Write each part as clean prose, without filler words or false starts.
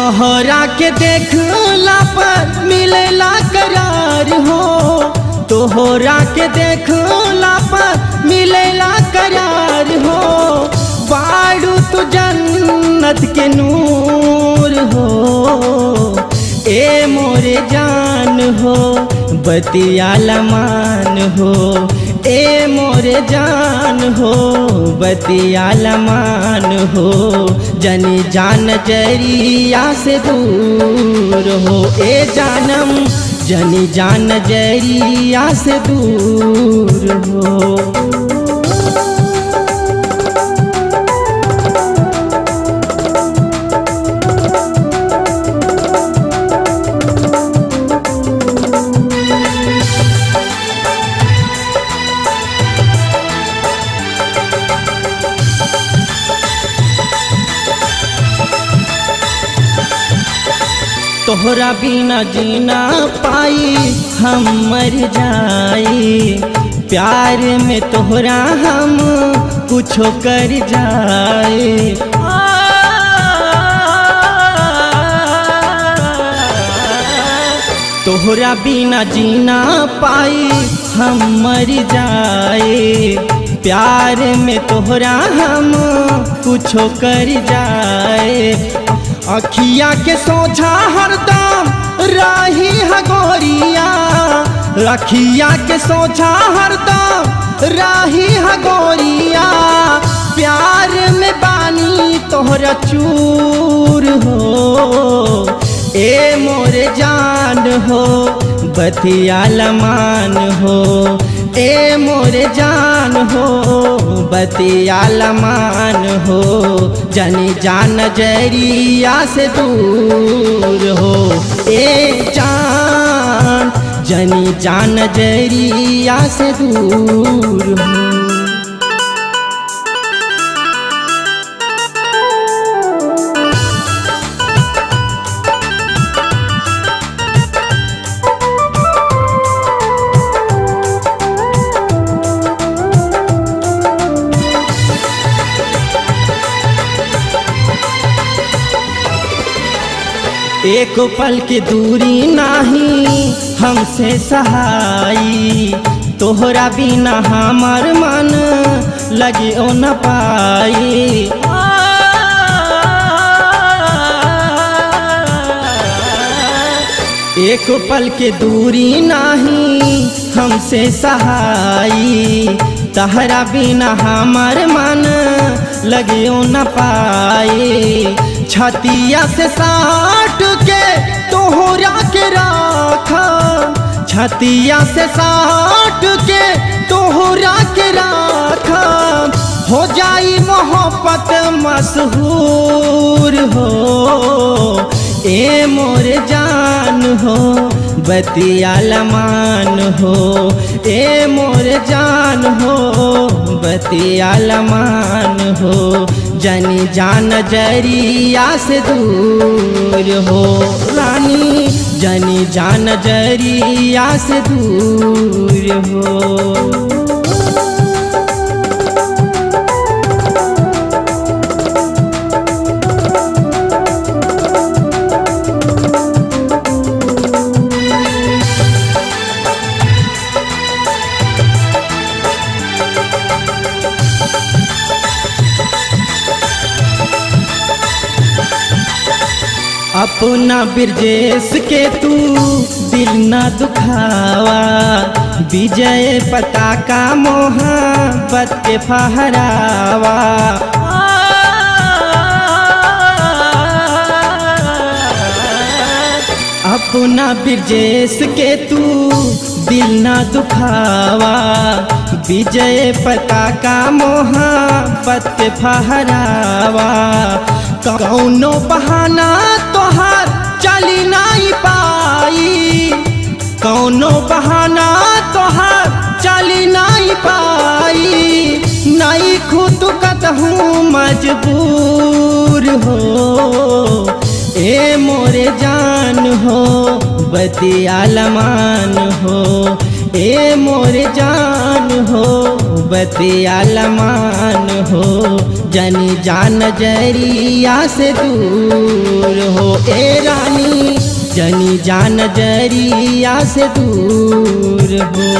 तोहरा के देखला पर मिलेला करार हो, तोहरा के देखला पर मिलेला करार हो। बारू तू जन्नत के नूर हो, ए मोरे जान हो बतियाला मान हो, ए मोरे जान हो बतियाला मान हो। जनी जान जरिया से दूर हो, ए जानम जनी जान जरिया से दूर हो। तोहरा बिना जीना पाई हम मर जाई, प्यार में तोहरा हम कुछो कर जाए। तोहरा बिना जीना पाई हम मर जाए, प्यार में तोहरा हम कुछो कर जाए। अखिया के सोझा हरदम राही हगोरिया, अखिया के सोझा हरदम राही हगोरिया। प्यार में बानी तोहरा चूर हो, ए मोरे जान हो बतियाला मान हो, ए मोरे जान हो बतियाला मान हो। जनी जान जरिया से दूर हो, ए जान जनी जान जरिया से दूर हो। एक पल की दूरी नाही हमसे सहाई, तोहरा बिना हमार मन लगे ओ न पाई। एक पल के दूरी नाही हमसे सहाई, तहरा बिना हमार मन लगे ओ न पाए। छतिया से साट के तोहरा के राखा, छतिया से साट के तोहरा के राखा। हो जाई मोहब्बत मशहूर हो, ए मोरे जान हो बतियाला मान हो, ए मोरे जान हो बतियाला मान हो। जनी जान जरिया से दूर हो रानी, जनी जान जरिया से दूर हो। अपना बिरजेश के तू दिल न दुखावा, विजय पताका मोहब्बत के फहरावा। अपना बिरजेश के तू दिल न दुखावा, विजय पताका मोहब्बत के फहरावा। कौनो बहाना तोहार चली नहीं पाई, कौनो बहाना तोहार चली नहीं पाई। नहीं खुद कतहूँ मजबूर हो, ए मोरे जान हो बतियाला मान हो, ए मोरे जान हो बतियाला मान हो। जनी जान नजरिया से दूर हो ए रानी, जनी जान नजरिया से दूर हो।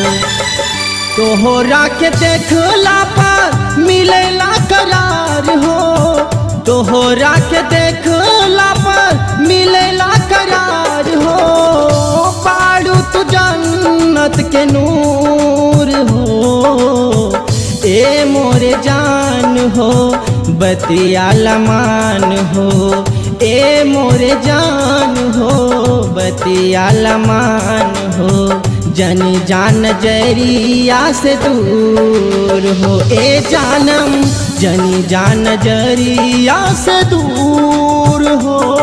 तोहरा के देखला पर मिलेला करार हो, तोहरा के देखला पर मिलेला करार हो। पारू तू जन्नत के नूर हो ए मोरे जान हो, बतिया लमान हो ए मोरे जान हो, बतिया लमान हो। जनी जान नजरिया से दूर हो ए जानम, जनी जान नजरिया से दूर हो।